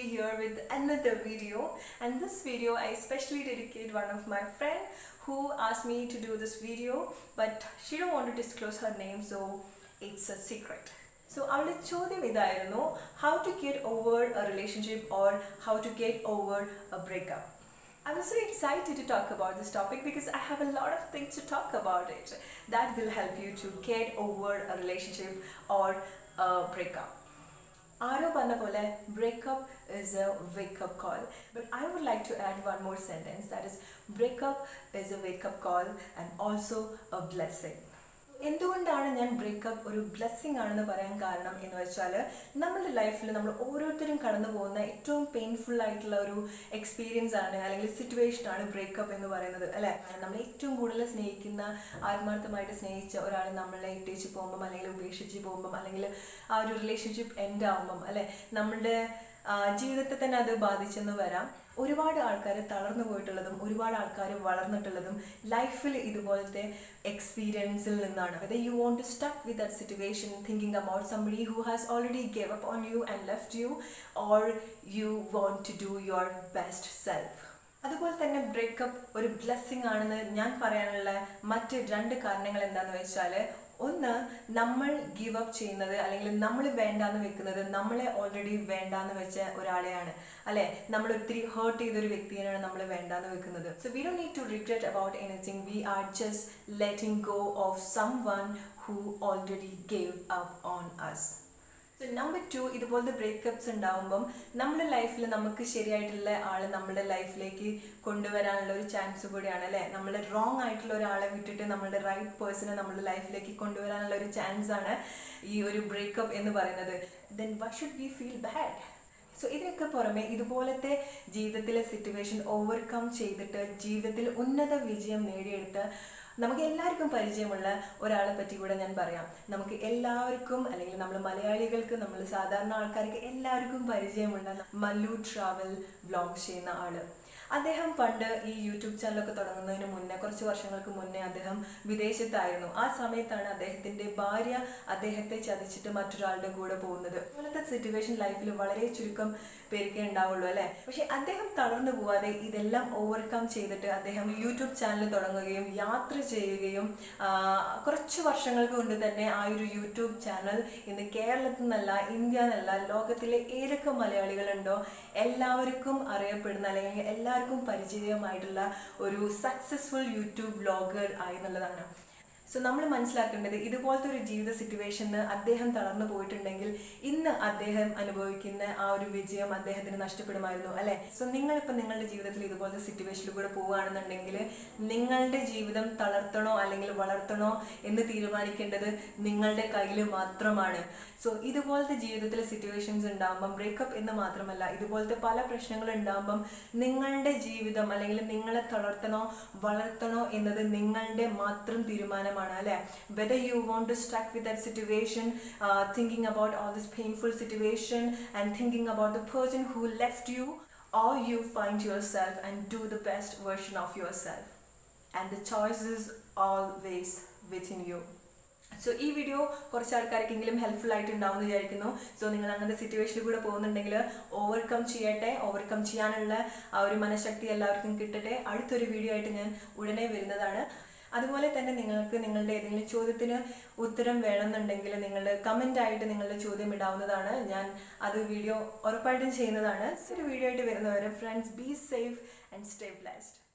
here with another video, and this video I especially dedicate one of my friend who asked me to do this video, but she don't want to disclose her name, so it's a secret. So അവളുടെ ചോദ്യം ഇതായിരുന്നു, how to get over a relationship or how to get over a breakup. I'm so excited to talk about this topic because I have a lot of things to talk about it that will help you to get over a relationship or a breakup. Aro panna pole, breakup is a wake-up call, but I would like to add one more sentence, that is, breakup is a wake-up call and also a blessing. എന്തുകൊണ്ടാണ് ഞാൻ breakup ഒരു blessing ആണെന്ന് പറയാൻ കാരണം എന്ന് വെച്ചാൽ, നമ്മുടെ ലൈഫിൽ നമ്മൾ ഓരോരുത്തരും കടന്നു പോകുന്ന ഏറ്റവും പെയിൻഫുൾ ആയിട്ടുള്ള ഒരു എക്സ്പീരിയൻസ് ആണ് അല്ലെങ്കിൽ സിറ്റുവേഷൻ ആണ് ബ്രേക്കപ്പ് എന്ന് പറയുന്നത്, അല്ലേ? നമ്മൾ ഏറ്റവും കൂടുതൽ സ്നേഹിക്കുന്ന, ആത്മാർത്ഥമായിട്ട് സ്നേഹിച്ച ഒരാൾ നമ്മളെ ഇട്ടേച്ച് പോകുമ്പം അല്ലെങ്കിൽ ഉപേക്ഷിച്ച് പോകുമ്പം അല്ലെങ്കിൽ ആ ഒരു റിലേഷൻഷിപ്പ് എൻഡ് ആകുമ്പം, അല്ലേ, നമ്മളുടെ ജീവിതത്തെ തന്നെ അത് ബാധിച്ചെന്ന് വരാം. ഒരുപാട് ആൾക്കാർ തളർന്നു പോയിട്ടുള്ളതും ഒരുപാട് ആൾക്കാർ വളർന്നിട്ടുള്ളതും ലൈഫിൽ ഇതുപോലത്തെ എക്സ്പീരിയൻസിൽ നിന്നാണ്. Whether you want to stuck with that situation thinking about somebody who has already gave up on you and left you, or you want to do your best self. അതുപോലെ തന്നെ ബ്രേക്കപ്പ് ഒരു ബ്ലെസ്സിങ് ആണെന്ന് ഞാൻ പറയാനുള്ള മറ്റ് രണ്ട് കാരണങ്ങൾ എന്താണെന്ന് വെച്ചാൽ, ഒന്ന്, നമ്മൾ ഗീവ് അപ്പ് ചെയ്യുന്നത് അല്ലെങ്കിൽ നമ്മൾ വേണ്ടാന്ന് വെക്കുന്നത് നമ്മളെ ഓൾറെഡി വേണ്ടാന്ന് വെച്ച ഒരാളെയാണ്, അല്ലേ? നമ്മൾ ഒത്തിരി ഹേർട്ട് ചെയ്തൊരു വ്യക്തിയാണ് നമ്മൾ വേണ്ടാന്ന് വെക്കുന്നത്. So we don't need to regret about anything, we are just letting go of someone who already gave up on us. So number 2, ഇതുപോലത്തെ ബ്രേക്കപ്സ് ഉണ്ടാകുമ്പം നമ്മുടെ ലൈഫിൽ നമുക്ക് ശരിയായിട്ടുള്ള ആൾ നമ്മുടെ ലൈഫിലേക്ക് കൊണ്ടുവരാനുള്ള ഒരു ചാൻസ് കൂടിയാണ്, അല്ലേ? നമ്മൾ റോങ് ആയിട്ടുള്ള ഒരാളെ വിട്ടിട്ട് നമ്മളുടെ റൈറ്റ് പേഴ്സണെ നമ്മുടെ ലൈഫിലേക്ക് കൊണ്ടുവരാനുള്ള ഒരു ചാൻസ് ആണ് ഈ ഒരു ബ്രേക്കപ്പ് എന്ന് പറയുന്നത്. Then why should we feel bad? So ഇതിനൊക്കെ പുറമെ ഇതുപോലത്തെ ജീവിതത്തിലെ സിറ്റുവേഷൻ ഓവർകം ചെയ്തിട്ട് ജീവിതത്തിൽ ഉന്നത വിജയം നേടിയെടുത്ത് നമുക്ക് എല്ലാവർക്കും പരിചയമുള്ള ഒരാളെ പറ്റി കൂടെ ഞാൻ പറയാം. നമുക്ക് എല്ലാവർക്കും, അല്ലെങ്കിൽ നമ്മൾ മലയാളികൾക്ക്, നമ്മൾ സാധാരണ ആൾക്കാർക്ക് എല്ലാവർക്കും പരിചയമുള്ള മല്ലു ട്രാവൽ വ്ലോഗ് ചെയ്യുന്ന ആള്. അദ്ദേഹം പണ്ട് ഈ യൂട്യൂബ് ചാനലൊക്കെ തുടങ്ങുന്നതിന് മുന്നേ, കുറച്ച് വർഷങ്ങൾക്ക് മുന്നേ അദ്ദേഹം വിദേശത്തായിരുന്നു. ആ സമയത്താണ് അദ്ദേഹത്തിൻ്റെ ഭാര്യ അദ്ദേഹത്തെ ചതിച്ചിട്ട് മറ്റൊരാളുടെ കൂടെ പോകുന്നത്. അങ്ങനത്തെ സിറ്റുവേഷൻ ലൈഫിൽ വളരെ ചുരുക്കം പേർക്കേ ഉണ്ടാവുള്ളൂ, അല്ലേ? പക്ഷെ അദ്ദേഹം തളർന്നു പോവാതെ ഇതെല്ലാം ഓവർകം ചെയ്തിട്ട് അദ്ദേഹം യൂട്യൂബ് ചാനൽ തുടങ്ങുകയും യാത്ര ചെയ്യുകയും കുറച്ച് വർഷങ്ങൾക്ക് കൊണ്ട് തന്നെ ആ ഒരു യൂട്യൂബ് ചാനൽ ഇന്ന് കേരളത്തിൽ നിന്നല്ല, ഇന്ത്യ എന്നല്ല, ലോകത്തിലെ ഏതൊക്കെ മലയാളികളുണ്ടോ എല്ലാവർക്കും അറിയപ്പെടുന്ന അല്ലെങ്കിൽ എല്ലാവർക്കും പരിചയമായിട്ടുള്ള ഒരു സക്സസ്ഫുൾ യൂട്യൂബ് വ്ലോഗർ ആയി എന്നുള്ളതാണ്. സോ നമ്മൾ മനസ്സിലാക്കേണ്ടത്, ഇതുപോലത്തെ ഒരു ജീവിത സിറ്റുവേഷന് അദ്ദേഹം തളർന്നു പോയിട്ടുണ്ടെങ്കിൽ ഇന്ന് അദ്ദേഹം അനുഭവിക്കുന്ന ആ ഒരു വിജയം അദ്ദേഹത്തിന് നഷ്ടപ്പെടുമായിരുന്നു, അല്ലേ? സോ നിങ്ങളിപ്പോൾ നിങ്ങളുടെ ജീവിതത്തിൽ ഇതുപോലത്തെ സിറ്റുവേഷനിൽ കൂടെ പോവുകയാണെന്നുണ്ടെങ്കിൽ നിങ്ങളുടെ ജീവിതം തളർത്തണോ അല്ലെങ്കിൽ വളർത്തണോ എന്ന് തീരുമാനിക്കേണ്ടത് നിങ്ങളുടെ കയ്യിൽ മാത്രമാണ്. സോ ഇതുപോലത്തെ ജീവിതത്തിലെ സിറ്റുവേഷൻസ് ഉണ്ടാകുമ്പം, ബ്രേക്കപ്പ് എന്ന് മാത്രമല്ല ഇതുപോലത്തെ പല പ്രശ്നങ്ങൾ ഉണ്ടാകുമ്പം നിങ്ങളുടെ ജീവിതം അല്ലെങ്കിൽ നിങ്ങളെ തളർത്തണോ വളർത്തണോ എന്നത് നിങ്ങളുടെ മാത്രം തീരുമാനമാണ്, അല്ലേ? Whether you want to stuck with that situation, thinking about all this painful situation and thinking about the person who left you, or you find yourself and do the best version of yourself, and the choice is always within you. So ഈ video കുറച്ച് ആൾക്കാർക്കെങ്കിലും helpful ആയിട്ടുണ്ടാവും എന്ന് വിചാരിക്കുന്നു. So നിങ്ങൾ അങ്ങനത്തെ സിറ്റുവേഷനിൽ കൂടെ പോകുന്നുണ്ടെങ്കിൽ ഓവർകം ചെയ്യട്ടെ, ഓവർകം ചെയ്യാനുള്ള ആ ഒരു മനഃശക്തി എല്ലാവർക്കും കിട്ടട്ടെ. അടുത്തൊരു വീഡിയോ ആയിട്ട് ഞാൻ ഉടനെ വരുന്നതാണ്. അതുപോലെ തന്നെ നിങ്ങൾക്ക് നിങ്ങളുടെ ഏതെങ്കിലും ചോദ്യത്തിന് ഉത്തരം വേണമെന്നുണ്ടെങ്കിൽ നിങ്ങൾ കമൻ്റ് ആയിട്ട് നിങ്ങളുടെ ചോദ്യം ഇടാവുന്നതാണ്. ഞാൻ അത് വീഡിയോ ഉറപ്പായിട്ടും ചെയ്യുന്നതാണ്. ഒരു വീഡിയോ ആയിട്ട് വരുന്നവരെ friends, be safe and stay blessed.